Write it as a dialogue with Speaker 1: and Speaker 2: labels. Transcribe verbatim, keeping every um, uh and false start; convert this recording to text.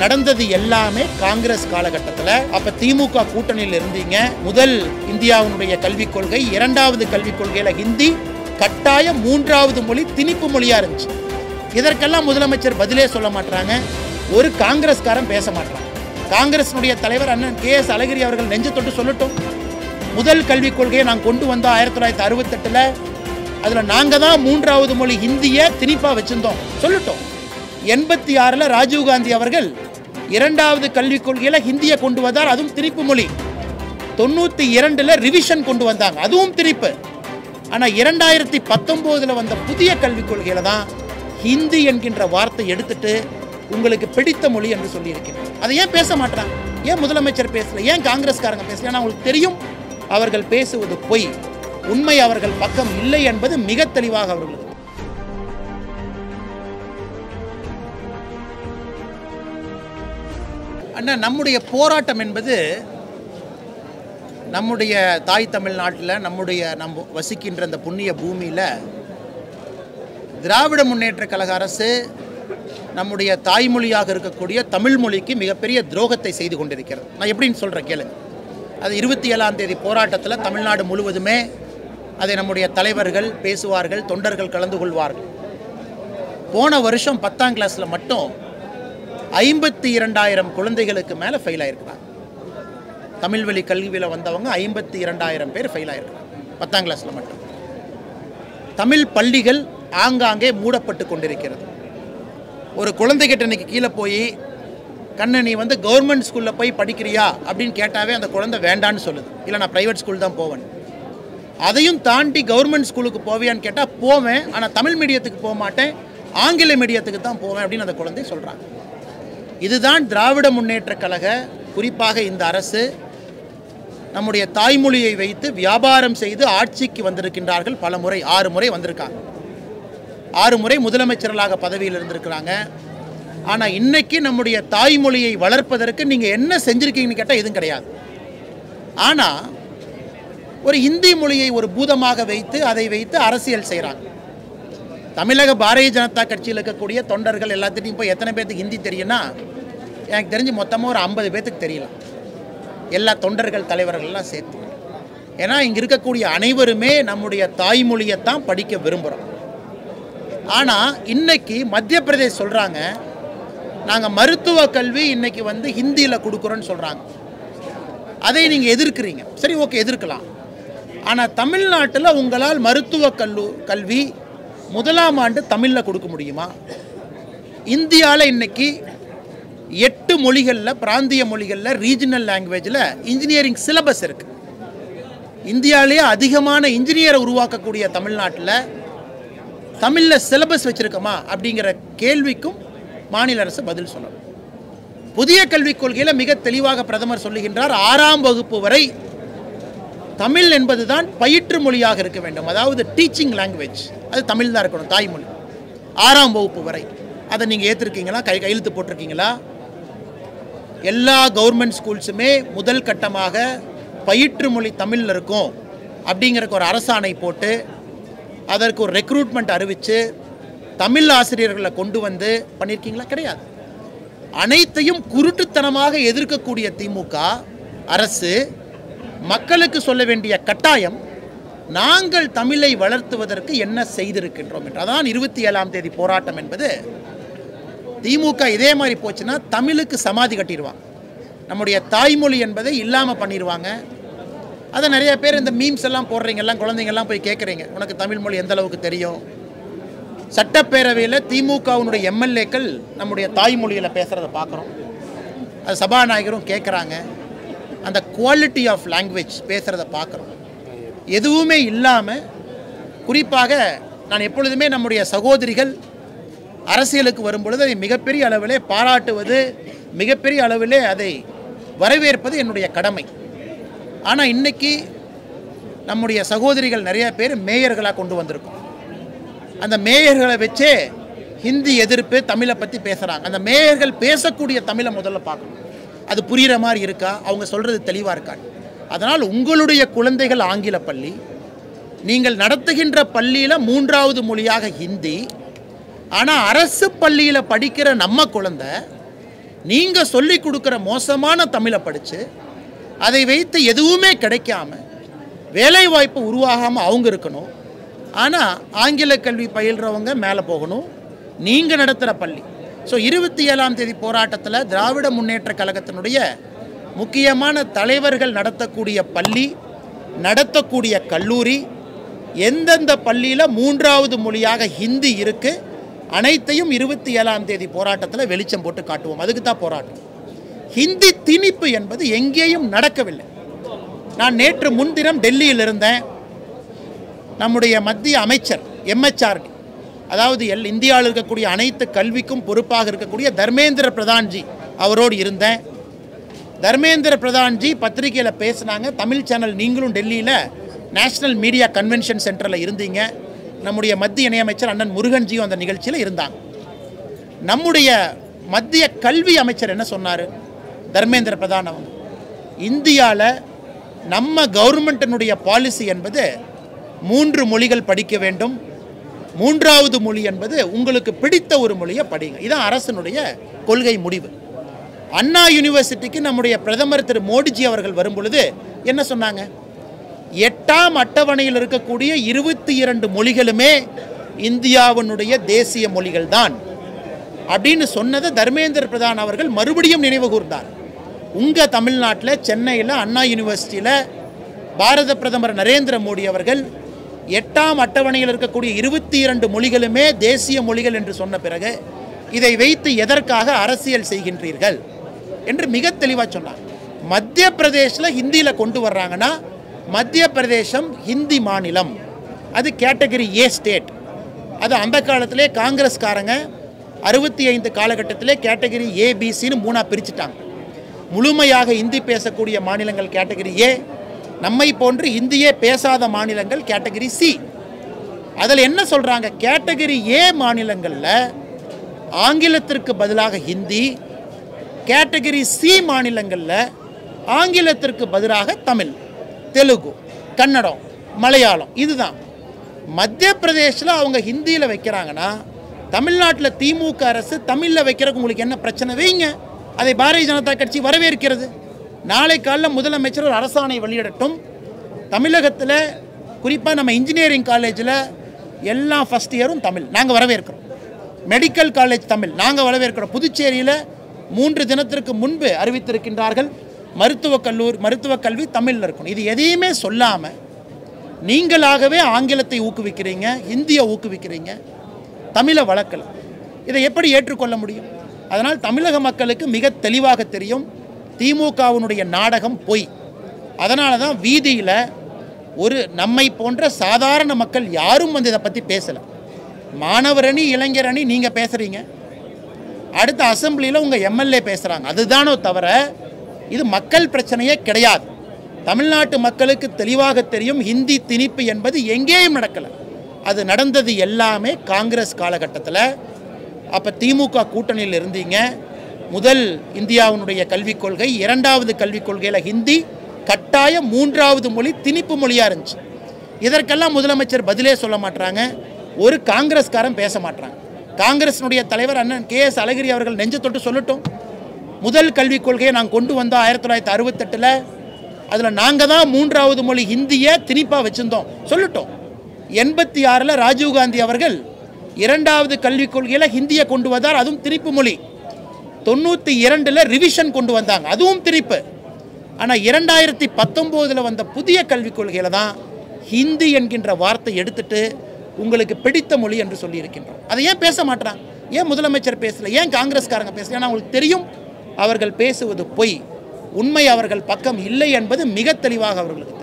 Speaker 1: நடந்தது எல்லாமே காங்கிரஸ் காலகட்டத்தில். அப்ப திமுக கூட்டணியில் இருந்தீங்க. முதல் இந்தியாவுடைய கல்விக் கொள்கை, இரண்டாவது கல்விக் கொள்கையில ஹிந்தி கட்டாயம், மூன்றாவது மொழி திணிப்பு மொழியா இருந்துச்சு. இதற்கெல்லாம் முதலமைச்சர் பதிலே சொல்ல மாட்டாங்க. ஒரு காங்கிரஸ்காரன் பேச மாட்டாங்க. காங்கிரஸினுடைய தலைவர் அண்ணன் கே எஸ் அழகிரி அவர்கள் நெஞ்சு தொட்டு சொல்லட்டும். முதல் கல்விக் கொள்கையை நான் கொண்டு வந்தோம் ஆயிரத்தி தொள்ளாயிரத்தி அறுபத்தெட்டுல. அதுல நாங்க தான் மூன்றாவது மொழி ஹிந்தியை திணிப்பா வச்சிருந்தோம் சொல்லட்டும். எண்பத்தி ஆறுல ராஜீவ்காந்தி அவர்கள் இரண்டாவது கல்விக் கொள்கையில ஹிந்தியை கொண்டு வந்தார், அதுவும் திணிப்பு மொழி. தொண்ணூத்தி இரண்டுல ரிவிஷன் கொண்டு வந்தாங்க, அதுவும் திணிப்பு. ஆனா இரண்டாயிரத்தி பத்தொன்பதுல வந்த புதிய கல்விக் கொள்கையில தான் ஹிந்தி என்கின்ற வார்த்தை எடுத்துட்டு உங்களுக்கு பிடித்த மொழி என்று சொல்லி இருக்கிறேன். அதை ஏன் பேச மாட்டாங்க? ஏன் முதலமைச்சர் பேசல? ஏன் காங்கிரஸ்காரங்க பேசல? ஏன்னா அவங்களுக்கு தெரியும் அவர்கள் பேசுவது பொய், உண்மை அவர்கள் பக்கம் இல்லை என்பது மிக தெளிவாக அவர்களுக்கு. அண்ணா, நம்முடைய போராட்டம் என்பது நம்முடைய தாய் தமிழ்நாட்டில், நம்முடைய நம்ம வசிக்கின்ற அந்த புண்ணிய பூமியில் திராவிட முன்னேற்ற கழக அரசு நம்முடைய தாய்மொழியாக இருக்கக்கூடிய தமிழ் மொழிக்கு மிகப்பெரிய துரோகத்தை செய்து கொண்டிருக்கிறது. நான் எப்படின்னு சொல்கிறேன் கேளுங்க. அது இருபத்தி ஏழாம் தேதி போராட்டத்தில் தமிழ்நாடு முழுவதுமே அதை நம்முடைய தலைவர்கள் பேசுவார்கள், தொண்டர்கள் கலந்து கொள்வார்கள். போன வருஷம் பத்தாம் கிளாஸில் மட்டும் ஐம்பத்தி இரண்டாயிரம் குழந்தைகளுக்கு மேலே ஃபெயில் ஆகிருக்கிறாங்க. தமிழ் வழி கல்வியில் வந்தவங்க ஐம்பத்தி இரண்டாயிரம் பேர் ஃபெயில் ஆகிருக்கிறாங்க பத்தாம் கிளாஸில் மட்டும். தமிழ் பள்ளிகள் ஆங்காங்கே மூடப்பட்டு கொண்டிருக்கிறது. ஒரு குழந்தைகிட்ட இன்னைக்கு கீழே போய் கண்ணை நீ வந்து கவர்மெண்ட் ஸ்கூலில் போய் படிக்கிறியா அப்படின்னு கேட்டாவே அந்த குழந்தை வேண்டான்னு சொல்லுது. இல்லை, நான் ப்ரைவேட் ஸ்கூல் தான் போவேன். அதையும் தாண்டி கவர்மெண்ட் ஸ்கூலுக்கு போவியான்னு கேட்டால் போவேன், ஆனால் தமிழ் மீடியத்துக்கு போக மாட்டேன், ஆங்கில மீடியத்துக்கு தான் போவேன் அப்படின்னு அந்த குழந்தை சொல்கிறாங்க. இதுதான் திராவிட முன்னேற்ற கழக, குறிப்பாக இந்த அரசு நம்முடைய தாய்மொழியை வைத்து வியாபாரம் செய்து ஆட்சிக்கு வந்திருக்கின்றார்கள். பல முறை, ஆறு முறை வந்திருக்காங்க. ஆறு முறை முதலமைச்சர்களாக பதவியில் இருந்திருக்கிறாங்க. ஆனால் இன்னைக்கு நம்முடைய தாய்மொழியை வளர்ப்பதற்கு நீங்கள் என்ன செஞ்சுருக்கீங்கன்னு கேட்டால் எதுவும் கிடையாது. ஆனால் ஒரு இந்தி மொழியை ஒரு பூதமாக வைத்து அதை வைத்து அரசியல் செய்கிறாங்க. தமிழக பாரதிய ஜனதா கட்சியில் இருக்கக்கூடிய தொண்டர்கள் எல்லாத்துட்டையும் போய் எத்தனை பேர்த்துக்கு ஹிந்தி தெரியும்னா, எனக்கு தெரிஞ்சு மொத்தமாக ஒரு ஐம்பது பேர்த்துக்கு தெரியலாம், எல்லா தொண்டர்கள் தலைவர்கள்லாம் சேர்த்து. ஏன்னா இங்கே இருக்கக்கூடிய அனைவருமே நம்முடைய தாய்மொழியைத்தான் படிக்க விரும்புகிறோம். ஆனால் இன்னைக்கு மத்திய பிரதேஷ் சொல்கிறாங்க, நாங்கள் மருத்துவ கல்வி இன்னைக்கு வந்து ஹிந்தியில் கொடுக்குறோன்னு சொல்கிறாங்க. அதை நீங்கள் எதிர்க்கிறீங்க. சரி, ஓகே, எதிர்க்கலாம். ஆனால் தமிழ்நாட்டில் உங்களால் மருத்துவ கல்லு கல்வி முதலாம் ஆண்டு தமிழில் கொடுக்க முடியுமா? இந்தியாவில் இன்னைக்கு எட்டு மொழிகளில், பிராந்திய மொழிகளில், ரீஜனல் லாங்குவேஜில் இன்ஜினியரிங் சிலபஸ் இருக்குது. இந்தியாவிலேயே அதிகமான இன்ஜினியரை உருவாக்கக்கூடிய தமிழ்நாட்டில் தமிழில் சிலபஸ் வச்சுருக்கோமா அப்படிங்கிற கேள்விக்கும் மாநில அரசு பதில் சொல்லணும். புதிய கல்விக் கொள்கையில் மிக தெளிவாக பிரதமர் சொல்லுகின்றார், ஆறாம் வகுப்பு வரை தமிழ் என்பது தான் பயிற்று மொழியாக இருக்க வேண்டும். அதாவது டீச்சிங் லாங்குவேஜ் அது தமிழ் தான் இருக்கணும், தாய்மொழி. ஆறாம் வகுப்பு வரை. அதை நீங்கள் ஏற்றிருக்கீங்களா? கை கையெழுத்து போட்டிருக்கீங்களா? எல்லா கவர்மெண்ட் ஸ்கூல்ஸுமே முதல் கட்டமாக பயிற்று மொழி தமிழில் இருக்கும் அப்படிங்கிறக்கு ஒரு அரசாணை போட்டு அதற்கு ஒரு ரெக்ரூட்மெண்ட் அறிவித்து தமிழ் ஆசிரியர்களை கொண்டு வந்து பண்ணியிருக்கீங்களா? கிடையாது. அனைத்தையும் குருட்டுத்தனமாக எதிர்க்கக்கூடிய திமுக அரசு மக்களுக்கு சொல்ல வேண்டிய கட்டாயம், நாங்கள் தமிழை வளர்த்துவதற்கு என்ன செய்திருக்கின்றோம் என்று. அதான் இருபத்தி ஏழாம் தேதி போராட்டம் என்பது. திமுக இதே மாதிரி போச்சுன்னா தமிழுக்கு சமாதி கட்டிடுவாங்க, நம்முடைய தாய்மொழி என்பதை இல்லாமல் பண்ணிடுவாங்க. அதை நிறைய பேர் இந்த மீம்ஸ் எல்லாம் போடுறீங்கெல்லாம், குழந்தைங்கள்லாம் போய் கேட்குறீங்க, உனக்கு தமிழ் மொழி எந்த அளவுக்கு தெரியும்? சட்டப்பேரவையில் திமுகவினுடைய எம்எல்ஏக்கள் நம்முடைய தாய்மொழியில் பேசுகிறத பார்க்குறோம். அது சபாநாயகரும் கேட்குறாங்க. அந்த குவாலிட்டி ஆஃப் லாங்குவேஜ் பேசுகிறத பார்க்குறோம். எதுவுமே இல்லாமல், குறிப்பாக நான் எப்பொழுதுமே நம்முடைய சகோதரிகள் அரசியலுக்கு வரும்பொழுது அதை மிகப்பெரிய அளவிலே பாராட்டுவது, மிகப்பெரிய அளவிலே அதை வரவேற்பது என்னுடைய கடமை. ஆனால் இன்றைக்கி நம்முடைய சகோதரிகள் நிறைய பேர் மேயர்களாக கொண்டு வந்திருக்கோம். அந்த மேயர்களை வச்சே ஹிந்தி எதிர்ப்பு, தமிழை பற்றி பேசுகிறாங்க. அந்த மேயர்கள் பேசக்கூடிய தமிழை முதல்ல பார்க்கணும், அது புரிகிற மாதிரி இருக்கா, அவங்க சொல்கிறது தெளிவாக இருக்காது. அதனால் உங்களுடைய குழந்தைகள் ஆங்கில பள்ளி, நீங்கள் நடத்துகின்ற பள்ளியில் மூன்றாவது மொழியாக ஹிந்தி. ஆனால் அரசு பள்ளியில் படிக்கிற நம்ம குழந்தை நீங்கள் சொல்லி கொடுக்குற மோசமான தமிழை படித்து அதை வைத்து எதுவுமே கிடைக்காம வேலைவாய்ப்பு உருவாகாமல் அவங்க இருக்கணும். ஆனால் ஆங்கில கல்வி பயில்றவங்க மேலே போகணும். நீங்கள் நடத்துகிற பள்ளி. ஸோ இருபத்தி ஏழாம் தேதி போராட்டத்தில் திராவிட முன்னேற்ற கழகத்தினுடைய முக்கியமான தலைவர்கள் நடத்தக்கூடிய பள்ளி, நடத்தக்கூடிய கல்லூரி, எந்தெந்த பள்ளியில் மூன்றாவது மொழியாக ஹிந்தி இருக்குது அனைத்தையும் இருபத்தி ஏழாம் தேதி போராட்டத்தில் வெளிச்சம் போட்டு காட்டுவோம். அதுக்கு தான் போராட்டம். ஹிந்தி திணிப்பு என்பது எங்கேயும் நடக்கவில்லை. நான் நேற்று முன்தினம் டெல்லியில் இருந்தேன். நம்முடைய மத்திய அமைச்சர் எம்ஹெச்ஆர்டி, அதாவது எல் இந்தியாவில் இருக்கக்கூடிய அனைத்து கல்விக்கும் பொறுப்பாக இருக்கக்கூடிய தர்மேந்திர பிரதான்ஜி அவரோடு இருந்தேன். தர்மேந்திர பிரதான்ஜி பத்திரிகையில் பேசினாங்க. தமிழ் சேனல் நீங்களும் டெல்லியில் நேஷ்னல் மீடியா கன்வென்ஷன் சென்டரில் இருந்தீங்க. நம்முடைய மத்திய இணையமைச்சர் அண்ணன் முருகன்ஜியும் அந்த நிகழ்ச்சியில் இருந்தாங்க. நம்முடைய மத்திய கல்வி அமைச்சர் என்ன சொன்னார்? தர்மேந்திர பிரதான் அவங்க, இந்தியாவில் நம்ம கவர்மெண்ட்டினுடைய பாலிசி என்பது மூன்று மொழிகள் படிக்க வேண்டும், மூன்றாவது மொழி என்பது உங்களுக்கு பிடித்த ஒரு மொழியை படிங்க. இதுதான் அரசனுடைய கொள்கை முடிவு. அண்ணா யூனிவர்சிட்டிக்கு நம்முடைய பிரதமர் திரு மோடிஜி அவர்கள் வரும் பொழுது என்ன சொன்னாங்க? எட்டாம் அட்டவணையில் இருக்கக்கூடிய இருபத்தி இரண்டு மொழிகளுமே இந்தியாவினுடைய தேசிய மொழிகள் தான் அப்படின்னு சொன்னதை தர்மேந்திர பிரதான் அவர்கள் மறுபடியும் நினைவு கூர்ந்தார். உங்கள் தமிழ்நாட்டில் சென்னையில் அண்ணா யூனிவர்சிட்டியில் பாரத பிரதமர் நரேந்திர மோடி அவர்கள் எட்டாம் அட்டவணையில் இருக்கக்கூடிய இருபத்தி இரண்டு மொழிகளுமே தேசிய மொழிகள் என்று சொன்ன பிறகு இதை வைத்து எதற்காக அரசியல் செய்கின்றீர்கள் என்று மிக தெளிவாக சொன்னார். மத்திய பிரதேசில் ஹிந்தியில் கொண்டு வர்றாங்கன்னா மத்திய பிரதேசம் ஹிந்தி மாநிலம், அது கேட்டகரி ஏ ஸ்டேட். அது அந்த காலத்திலே காங்கிரஸ்காரங்க அறுபத்தி ஐந்து காலகட்டத்திலே கேட்டகரி ஏபிசின்னு மூணாக பிரிச்சுட்டாங்க. முழுமையாக ஹிந்தி பேசக்கூடிய மாநிலங்கள் கேட்டகரி ஏ, நம்மை போன்று ஹிந்தியே பேசாத மாநிலங்கள் கேட்டகரி சி. அதில் என்ன சொல்கிறாங்க? கேட்டகரி ஏ மாநிலங்களில் ஆங்கிலத்திற்கு பதிலாக ஹிந்தி, கேட்டகரி சி மாநிலங்களில் ஆங்கிலத்திற்கு பதிலாக தமிழ், தெலுங்கு, கன்னடம், மலையாளம். இதுதான். மத்திய பிரதேசில் அவங்க ஹிந்தியில் வைக்கிறாங்கன்னா தமிழ்நாட்டில் திமுக அரசு தமிழில் வைக்கிறதுக்கு உங்களுக்கு என்ன பிரச்சனை? வைங்க. அதை பாரதிய ஜனதா கட்சி வரவேற்கிறது. நாளை காலையில் முதலமைச்சர் ஒரு அரசாணை வெளியிடட்டும். தமிழகத்தில் குறிப்பாக நம்ம இன்ஜினியரிங் காலேஜில் எல்லா ஃபஸ்ட் இயரும் தமிழ், நாங்கள் வரவேற்கிறோம். மெடிக்கல் காலேஜ் தமிழ், நாங்கள் வரவேற்கிறோம். புதுச்சேரியில் மூன்று தினத்திற்கு முன்பு அறிவித்திருக்கின்றார்கள் மருத்துவக் கல்லூரி மருத்துவக் கல்வி தமிழில் இருக்கணும். இது எதையுமே சொல்லாமல் நீங்களாகவே ஆங்கிலத்தை ஊக்குவிக்கிறீங்க, ஹிந்தியை ஊக்குவிக்கிறீங்க, தமிழை வளர்க்கல. இதை எப்படி ஏற்றுக்கொள்ள முடியும்? அதனால் தமிழக மக்களுக்கு மிக தெளிவாக தெரியும் திமுகவினுடைய நாடகம் பொய். அதனால தான் வீதியில் ஒரு நம்மை போன்ற சாதாரண மக்கள் யாரும் வந்து இதை பற்றி பேசலை. மாணவர் அணி, இளைஞர் அணி நீங்கள் பேசுகிறீங்க, அடுத்த அசெம்பிளியில் உங்கள் எம்எல்ஏ பேசுகிறாங்க. அதுதானோ தவிர இது மக்கள் பிரச்சனையே கிடையாது. தமிழ்நாட்டு மக்களுக்கு தெளிவாக தெரியும் ஹிந்தி திணிப்பு என்பது எங்கேயும் நடக்கலை. அது நடந்தது எல்லாமே காங்கிரஸ் காலகட்டத்தில். அப்போ திமுக கூட்டணியில் இருந்தீங்க. முதல் இந்தியாவினுடைய கல்விக் கொள்கை, இரண்டாவது கல்விக் கொள்கையில் ஹிந்தி கட்டாயம், மூன்றாவது மொழி திணிப்பு மொழியாக இருந்துச்சு. இதற்கெல்லாம் முதலமைச்சர் பதிலே சொல்ல மாட்டாங்க, ஒரு காங்கிரஸ்காரன் பேச மாட்டாங்க. காங்கிரஸினுடைய தலைவர் அண்ணன் கே எஸ் அழகிரி அவர்கள் நெஞ்ச தொட்டு சொல்லட்டும். முதல் கல்விக் கொள்கையை நாங்கள் கொண்டு வந்தோம் ஆயிரத்தி தொள்ளாயிரத்தி அறுபத்தெட்டில். அதில் நாங்கள் தான் மூன்றாவது மொழி ஹிந்தியை திணிப்பாக வச்சுருந்தோம் சொல்லட்டும். எண்பத்தி ஆறில் ராஜீவ்காந்தி அவர்கள் இரண்டாவது கல்விக் கொள்கையில் ஹிந்தியை கொண்டு வந்தார், அதுவும் திணிப்பு மொழி. தொண்ணூற்றி இரண்டில் ரிவிஷன் கொண்டு வந்தாங்க, அதுவும் திணிப்பு. ஆனால் இரண்டாயிரத்தி பத்தொம்போதில் வந்த புதிய கல்விக் கொள்கையில் தான் ஹிந்தி என்கின்ற வார்த்தை எடுத்துட்டு உங்களுக்கு பிடித்த மொழி என்று சொல்லியிருக்கின்றோம். அதை ஏன் பேச மாட்டாங்க? ஏன் முதலமைச்சர் பேசலை? ஏன் காங்கிரஸ்காரங்க பேசல? ஏன்னா அவங்களுக்கு தெரியும் அவர்கள் பேசுவது பொய், உண்மை அவர்கள் பக்கம் இல்லை என்பது மிக தெளிவாக அவர்களுக்கு